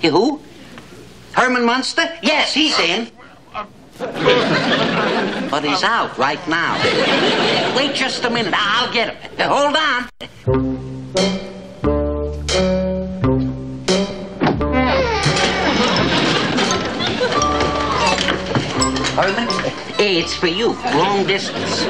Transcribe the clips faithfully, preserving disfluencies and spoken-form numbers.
Who? Herman Munster? Yes, he's in. But he's out right now. Wait just a minute. I'll get him. Hold on. Herman, it's for you. Long distance.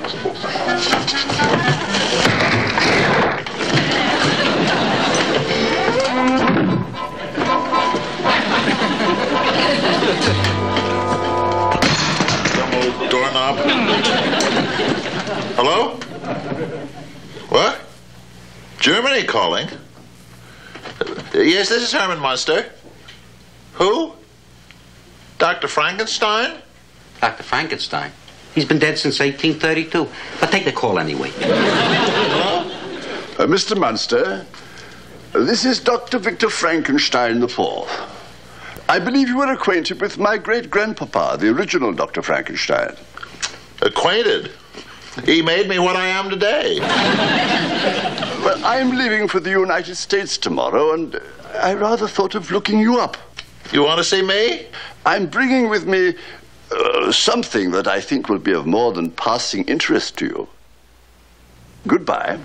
Doorknob. Hello? What? Germany calling? Yes, this is Herman Munster. Who? Doctor Frankenstein? Doctor Frankenstein? He's been dead since eighteen thirty-two. But take the call anyway. Hello? Uh, Mister Munster, this is Doctor Victor Frankenstein the fourth. I believe you were acquainted with my great-grandpapa, the original Doctor Frankenstein. Acquainted? He made me what I am today. Well, I'm leaving for the United States tomorrow, and I rather thought of looking you up. You want to see me? I'm bringing with me uh, something that I think will be of more than passing interest to you. Goodbye.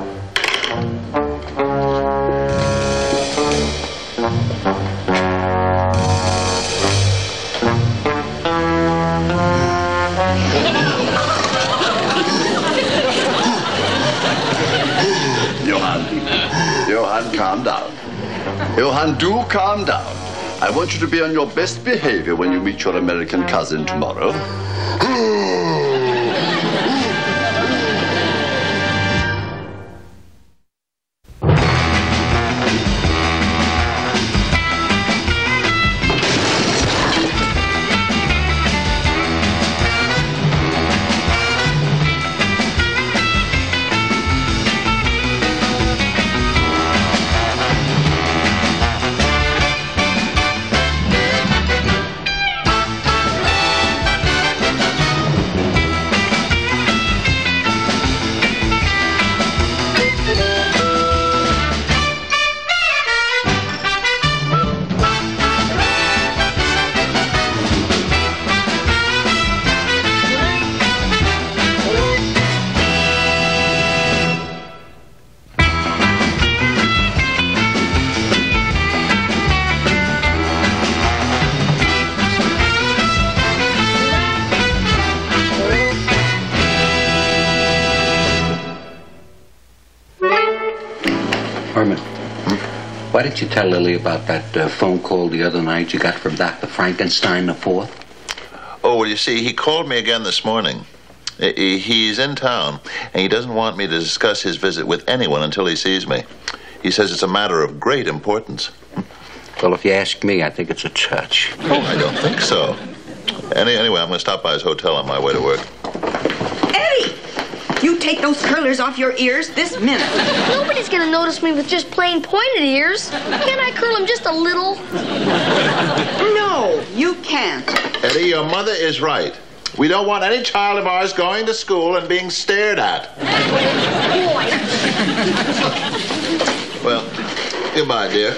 Johann, Johann, calm down. Johann, do calm down. I want you to be on your best behavior when you meet your American cousin tomorrow. Herman, why didn't you tell Lily about that uh, phone call the other night you got from Doctor Frankenstein the fourth? Oh, well, you see, he called me again this morning. He's in town, and he doesn't want me to discuss his visit with anyone until he sees me. He says it's a matter of great importance. Well, if you ask me, I think it's a touch. Oh, I don't think so. Any, anyway, I'm going to stop by his hotel on my way to work. Eddie! You take those curlers off your ears this minute. Nobody's gonna notice me with just plain pointed ears. Can't I curl them just a little? No, you can't. Eddie, your mother is right. We don't want any child of ours going to school and being stared at. Boy. Well, goodbye, dear.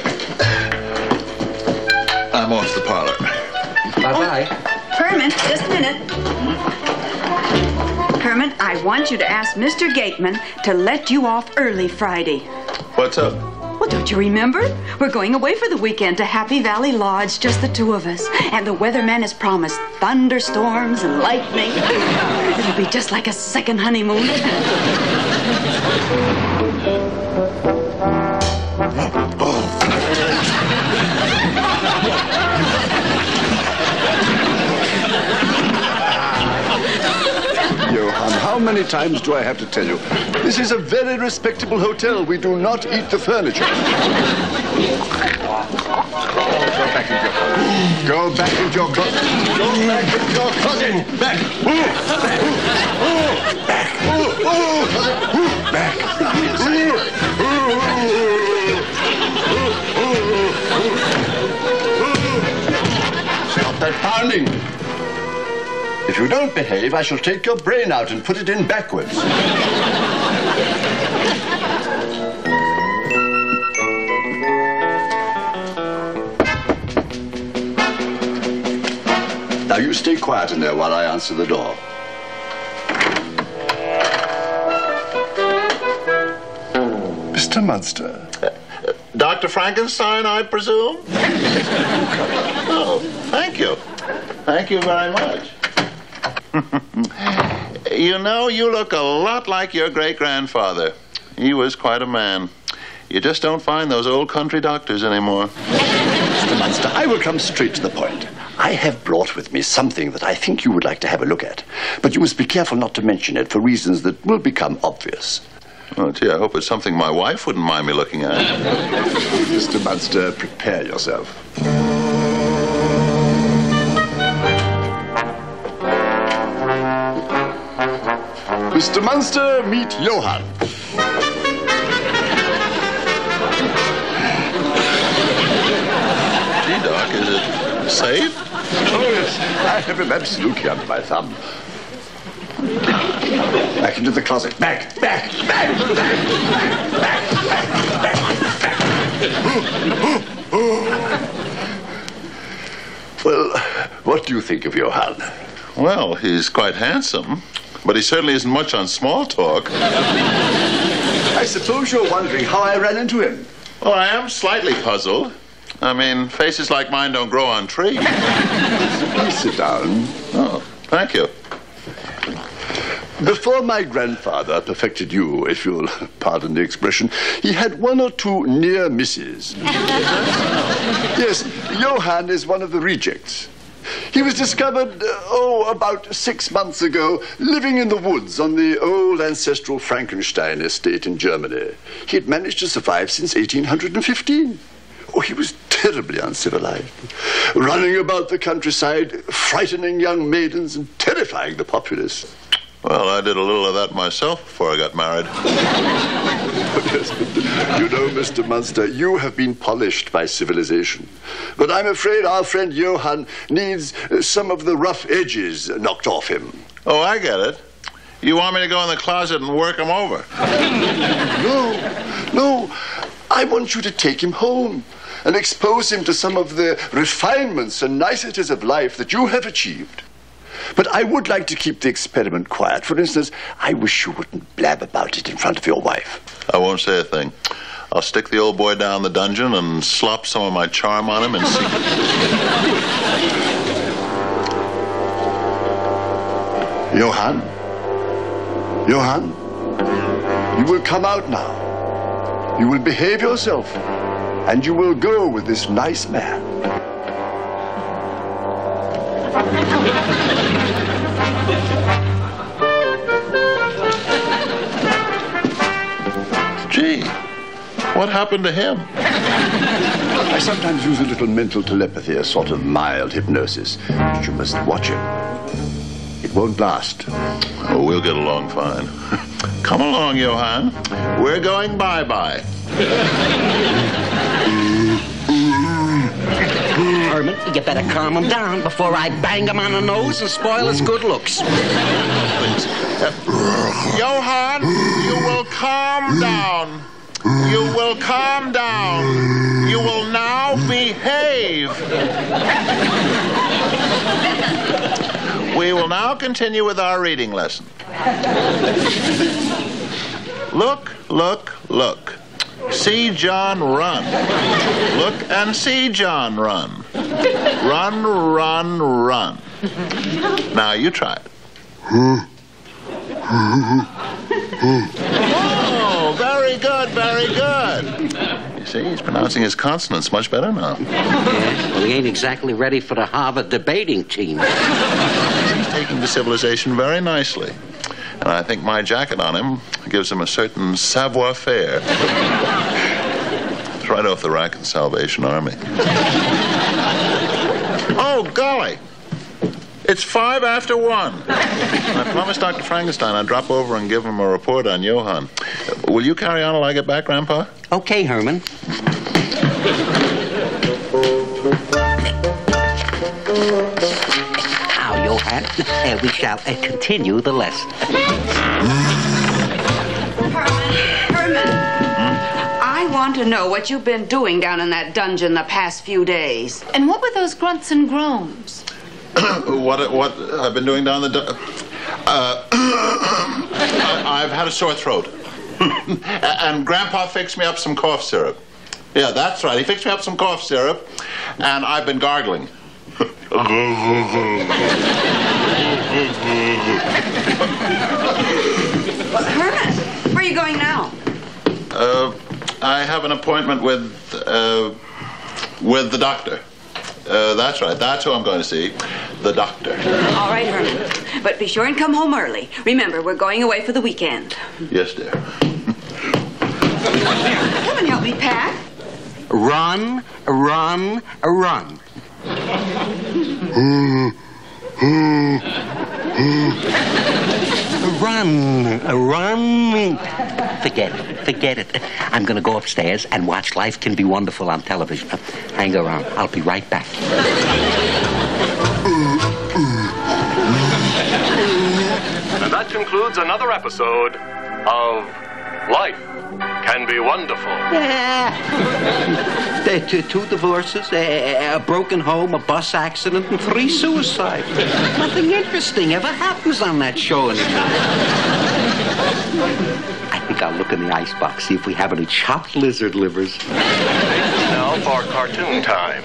I'm off the parlor. Bye-bye. Herman, just a minute. Herman, I want you to ask Mister Gateman to let you off early Friday. What's up? Well, don't you remember? We're going away for the weekend to Happy Valley Lodge, just the two of us. And the weatherman has promised thunderstorms and lightning. It'll be just like a second honeymoon. Johann, how many times do I have to tell you? This is a very respectable hotel. We do not eat the furniture. Go back into your closet. Go back into your closet. Go back into your closet. Back. Back. Back. Stop that pounding. If you don't behave, I shall take your brain out and put it in backwards. quiet in there while I answer the door. Mister Munster. Uh, Doctor Frankenstein, I presume? Oh, thank you. Thank you very much. You know, you look a lot like your great-grandfather. He was quite a man. You just don't find those old country doctors anymore. Mister Munster, I will come straight to the point. I have brought with me something that I think you would like to have a look at. But you must be careful not to mention it for reasons that will become obvious. Oh, gee, I hope it's something my wife wouldn't mind me looking at. Mister Munster, prepare yourself. Mister Munster, meet Johann. Gee, Doc, is it safe? Oh, yes. I have him absolutely under my thumb. Back into the closet. Back, back, back, back, back, back, back, back. Well, what do you think of Johann? Well, he's quite handsome, but he certainly isn't much on small talk. I suppose you're wondering how I ran into him. Well, I am slightly puzzled. I mean, faces like mine don't grow on trees. Please sit down. Oh, thank you. Before my grandfather perfected you, if you'll pardon the expression, he had one or two near misses. Yes, Johann is one of the rejects. He was discovered, uh, oh, about six months ago, living in the woods on the old ancestral Frankenstein estate in Germany. He had managed to survive since eighteen fifteen. Oh, he was terribly uncivilized, running about the countryside, frightening young maidens and terrifying the populace. Well, I did a little of that myself before I got married. Yes, but you know, Mister Munster, you have been polished by civilization. But I'm afraid our friend Johann needs uh, some of the rough edges knocked off him. Oh, I get it. You want me to go in the closet and work him over? No, no. I want you to take him home and expose him to some of the refinements and niceties of life that you have achieved. But I would like to keep the experiment quiet. For instance, I wish you wouldn't blab about it in front of your wife. I won't say a thing. I'll stick the old boy down the dungeon and slop some of my charm on him in secret. Johann? Johann? You will come out now. You will behave yourself. And you will go with this nice man. Gee, what happened to him? I sometimes use a little mental telepathy, a sort of mild hypnosis. But you must watch him. It won't last. Oh, we'll get along fine. Come along, Johann. We're going bye-bye. Herman, you better calm him down before I bang him on the nose and spoil his good looks. Uh, Johann, you will calm down. You will calm down. You will now behave. We will now continue with our reading lesson. Look, look, look. See John run. Look and see John run. Run, run, run. Now you try it. Oh, very good, very good. You see, he's pronouncing his consonants much better now. Yeah, well, he ain't exactly ready for the Harvard debating team. He's taking the civilization very nicely. And I think my jacket on him gives him a certain savoir-faire. It's right off the rack in the Salvation Army. Oh, golly. It's five after one. I promised Doctor Frankenstein I'd drop over and give him a report on Johann. Will you carry on till I get back, Grandpa? Okay, Herman. Now, Johann, uh, we shall uh, continue the lesson. Herman, hmm? I want to know what you've been doing down in that dungeon the past few days. And what were those grunts and groans? what what I've been doing down the... Do- uh, I, I've had a sore throat. And Grandpa fixed me up some cough syrup. Yeah, that's right. He fixed me up some cough syrup, and I've been gargling. Herman, where are you going now? Uh, I have an appointment with, uh, with the doctor. Uh, that's right. That's who I'm going to see. The doctor. All right, Herman. But be sure and come home early. Remember, we're going away for the weekend. Yes, dear. Come and help me pack. Run, run, run. Run, run. Forget it, forget it. I'm going to go upstairs and watch Life Can Be Wonderful on television. Hang around. I'll be right back. And that concludes another episode of Life Can Be Wonderful. Yeah. Two, two divorces, a, a broken home, a bus accident, and three suicides. Nothing interesting ever happens on that show anymore. I think I'll look in the icebox, see if we have any chopped lizard livers. Now for cartoon time.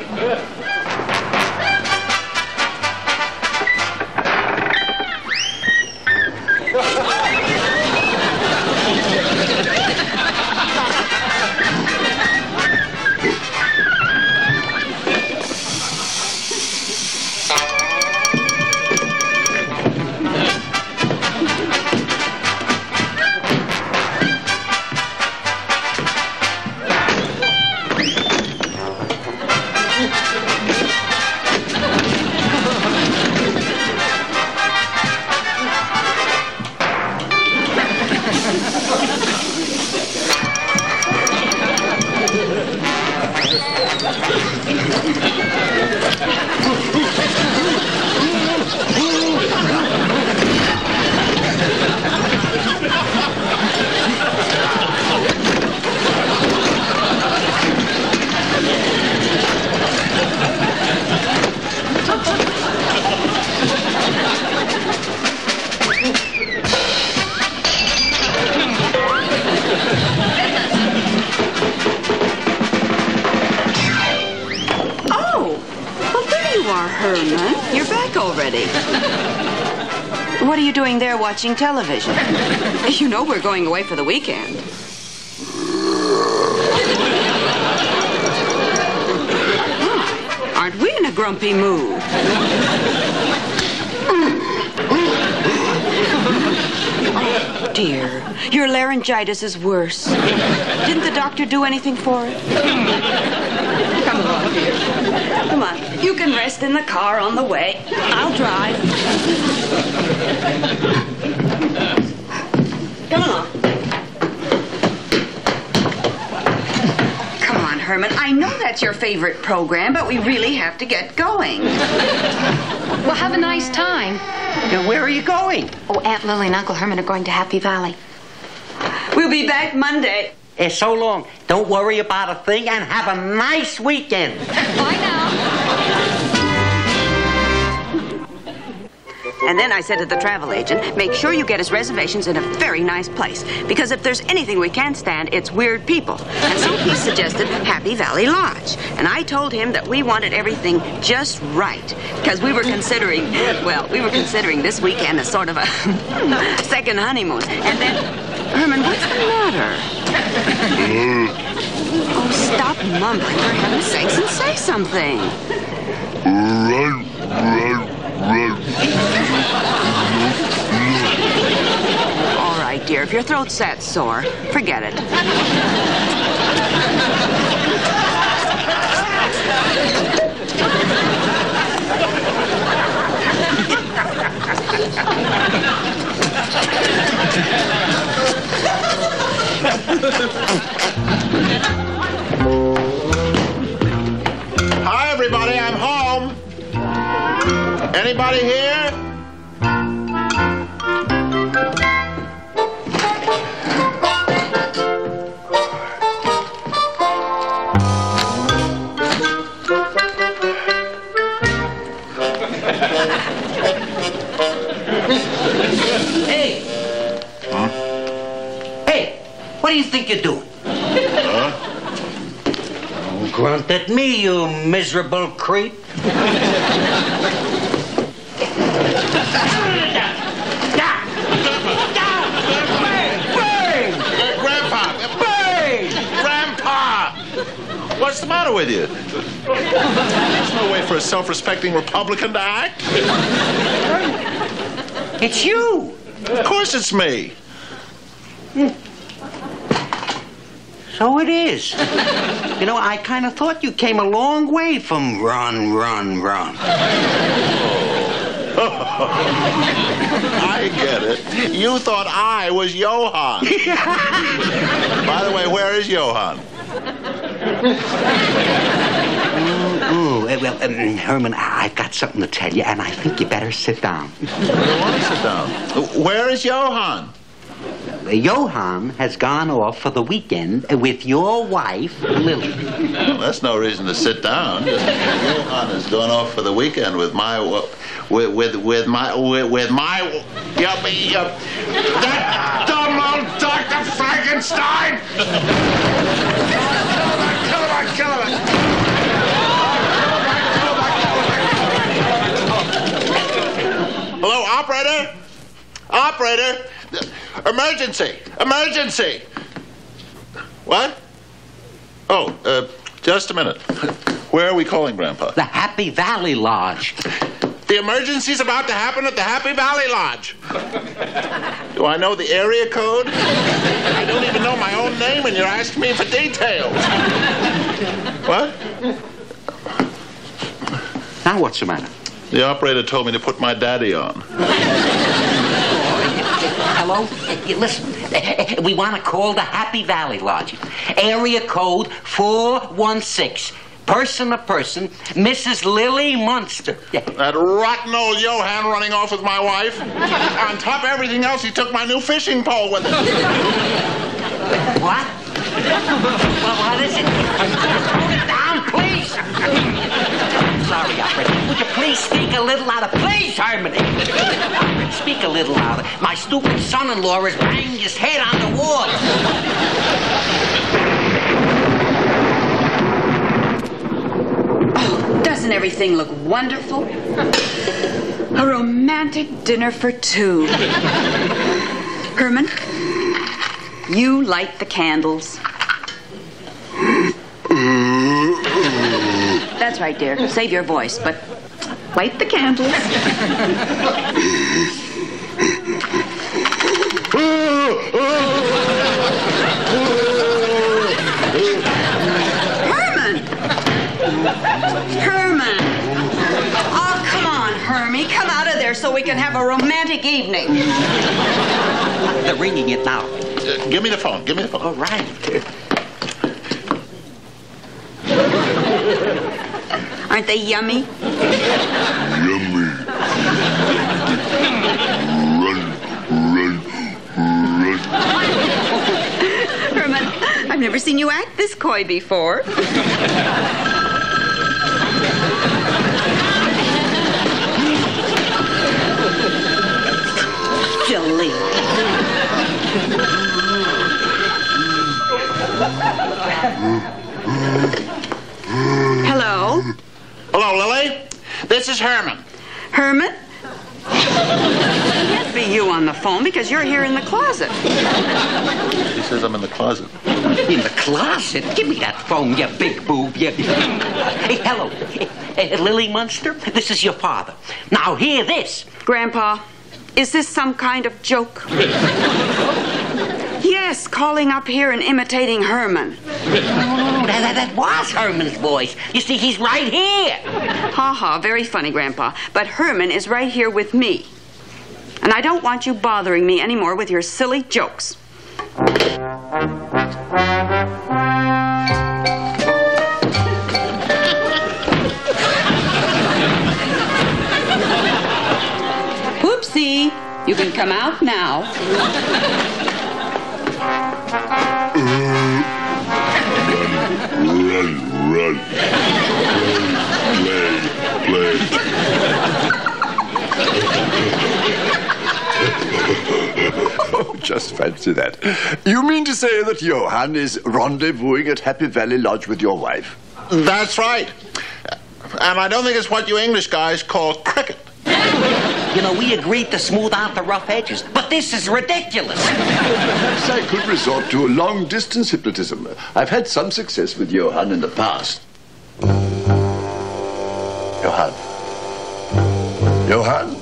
Herman, you're back already. What are you doing there watching television? You know we're going away for the weekend. Huh. Aren't we in a grumpy mood? Oh, dear. Your laryngitis is worse. Didn't the doctor do anything for it? Come along here. Come on. You can rest in the car on the way. I'll drive. Come along. Come on, Herman. I know that's your favorite program, but we really have to get going. Well, have a nice time. Now, where are you going? Oh, Aunt Lily and Uncle Herman are going to Happy Valley. We'll be back Monday. Eh, so long. Don't worry about a thing and have a nice weekend. Bye now. And then I said to the travel agent, make sure you get us reservations in a very nice place. Because if there's anything we can't stand, it's weird people. And so he suggested Happy Valley Lodge. And I told him that we wanted everything just right. Because we were considering, well, we were considering this weekend as sort of a second honeymoon. And then, Herman, what's the matter? Oh, stop mumbling, for heaven's sakes, and say something. Run, run, run. All right, dear, if your throat's that sore, forget it. Hi, everybody. I'm home. Anybody here? What do you think you're doing? Huh? Don't grunt at me, you miserable creep. What's the matter with you? There's no way for a self-respecting Republican to act. It's you. Of course it's me. So it is. You know, I kind of thought you came a long way from run, run, run. I get it. You thought I was Johann. By the way, where is Johann? Ooh, ooh, well, um, Herman, I've got something to tell you, and I think you better sit down. I don't want to sit down. Where is Johann? Johann has gone off for the weekend with your wife, Lily. Well, that's no reason to sit down. Just Johann has gone off for the weekend with my with with with my with, with my yep, yep. That dumb old Doctor Frankenstein. Kill him! Kill him! Hello, operator. Operator. Emergency! Emergency! What? Oh, uh, just a minute. Where are we calling, Grandpa? The Happy Valley Lodge. The emergency's about to happen at the Happy Valley Lodge. Do I know the area code? I don't even know my own name, and you're asking me for details. What? Now what's the matter? The operator told me to put my daddy on. Hello? Listen, we want to call the Happy Valley Lodge. Area code four one six. Person to person, Missus Lily Munster. That rotten old Johann running off with my wife. On top of everything else, he took my new fishing pole with him. What? Well, what is it? Put it down, please. Sorry, operator. Would you please speak a little louder? Please, Herman. Speak a little louder. My stupid son-in-law is banging his head on the wall. Oh, doesn't everything look wonderful? A romantic dinner for two. Herman, you light the candles. That's right, dear. Save your voice, but light the candles. Herman! Herman! Oh, come on, Hermie. Come out of there so we can have a romantic evening. They're ringing it now. Uh, give me the phone. Give me the phone. All right. Aren't they yummy? Yummy. Run, run, run. Herman, I've never seen you act this coy before. Silly. Hello? Hello, Lily. This is Herman. Herman? It can't be you on the phone because you're here in the closet. She says I'm in the closet. In the closet? Give me that phone, you big boob. You... Hey, hello. Uh, Lily Munster, this is your father. Now hear this. Grandpa, is this some kind of joke? Yes, calling up here and imitating Herman. Oh, that, that, that was Herman's voice. You see, he's right here. Ha ha, very funny, Grandpa. But Herman is right here with me. And I don't want you bothering me anymore with your silly jokes. Whoopsie, you can come out now. Run, run. Play, play, play. Oh, just fantastic. fancy that. You mean to say that Johann is rendezvousing at Happy Valley Lodge with your wife? That's right. And I don't think it's what you English guys call cricket. You know, we agreed to smooth out the rough edges, but this is ridiculous. Perhaps I could resort to long-distance hypnotism. I've had some success with Johann in the past. Johann. Johann.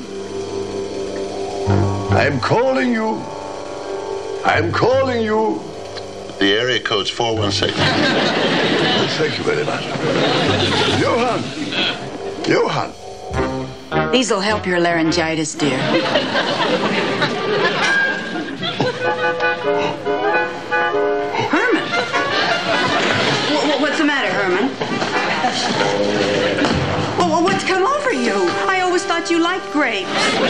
I'm calling you. I'm calling you. The area code's four one six. Thank you very much. Johann. Johann. These'll help your laryngitis, dear. Herman. W- what's the matter, Herman? Well, what's come over you? I always thought you liked grapes.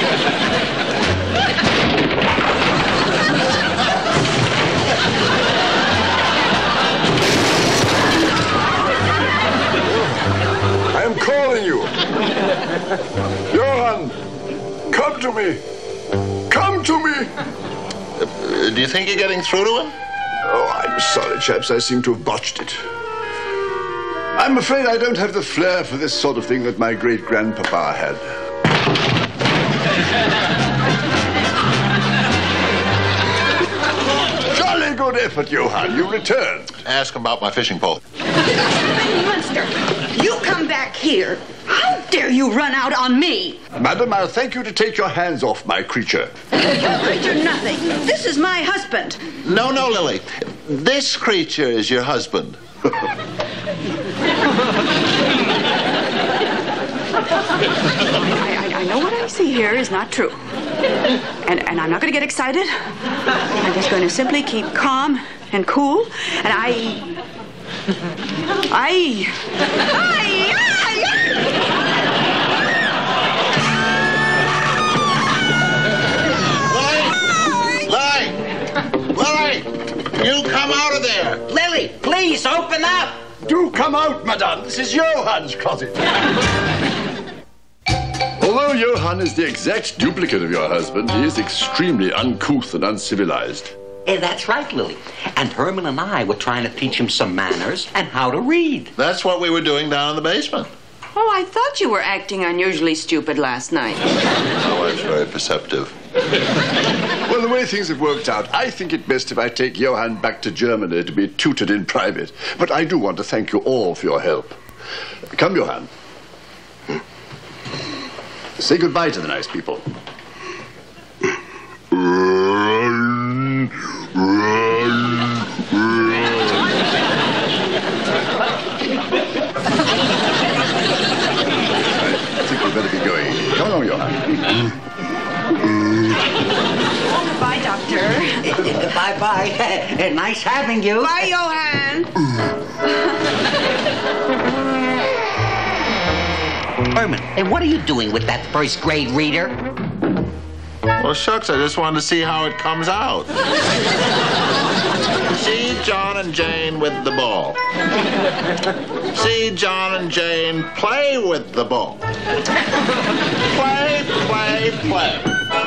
I am calling you. Johann, come to me. Come to me. Uh, do you think you're getting through to him? Oh, I'm sorry, chaps. I seem to have botched it. I'm afraid I don't have the flair for this sort of thing that my great-grandpapa had. Jolly good effort, Johann. You returned. Ask him about my fishing pole. Munster, you come back here. How dare you run out on me? Madam, I'll thank you to take your hands off my creature. Your creature, nothing. This is my husband. No, no, Lily. This creature is your husband. I, I, I know what I see here is not true. And, and I'm not going to get excited. I'm just going to simply keep calm and cool. And I... I... I... Lily! Lily! Lily! You come out of there! Lily, please open up. Do come out, madame. This is Johann's closet. Although Johann is the exact duplicate of your husband, he is extremely uncouth and uncivilized. Eh, that's right, Lily. And Herman and I were trying to teach him some manners and how to read. That's what we were doing down in the basement. Oh, I thought you were acting unusually stupid last night. My wife's very perceptive. Well, the way things have worked out, I think it best if I take Johann back to Germany to be tutored in private. But I do want to thank you all for your help. Come, Johann. Say goodbye to the nice people. Run, run, run. I think we better be going. Come along, Johann. Bye, Doctor. Bye-bye. Nice having you. Bye, Johann. Herman, and what are you doing with that first grade reader? Well, shucks, I just wanted to see how it comes out. See John and Jane with the ball. See John and Jane play with the ball. Play, play, play.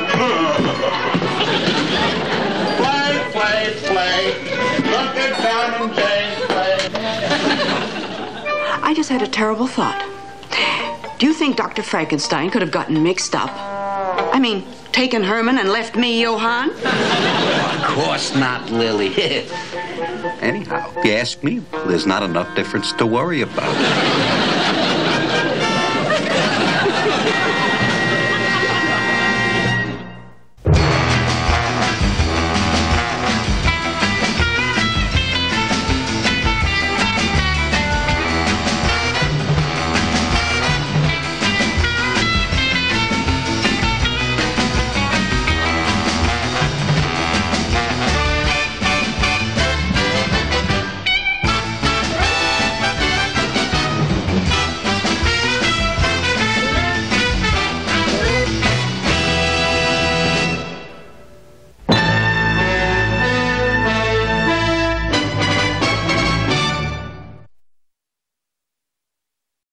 Play, play, play. Look at John and Jane play. I just had a terrible thought. Do you think Doctor Frankenstein could have gotten mixed up? I mean, taken Herman and left me, Johann? Of course not, Lily. Anyhow, if you ask me, there's not enough difference to worry about.